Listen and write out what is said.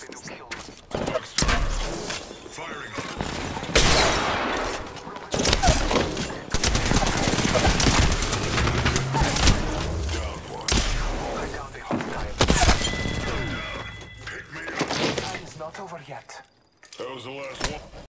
Firing. Down one. I downed the hostile. Pick me up. Time's not over yet. That was the last one.